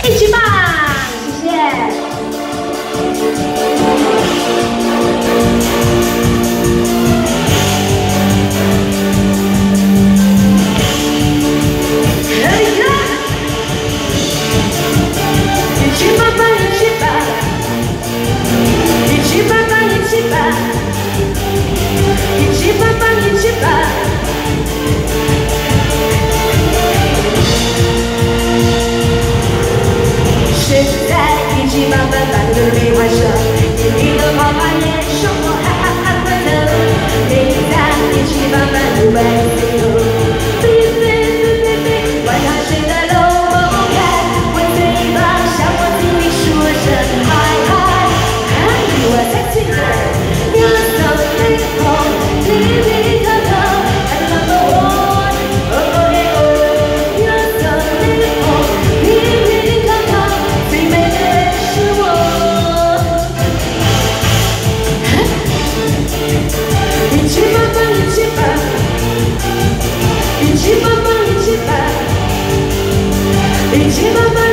一起棒，谢谢。一起棒棒，一起棒，一起棒棒，一起棒，一起棒棒，一起棒。 现在一起棒棒棒的没话说，你的跑跑也说我哈哈哈快乐。每当一起棒棒的外头，晚上睡在楼看，我嘴巴向我嘴里说声嗨嗨，我在最爱，你走最后，里里头头，I'm number one，哦哦耶哦，你走最后，里里头头。 最美的是我，一起棒棒，一起棒，一起棒棒，一起棒，一起棒棒。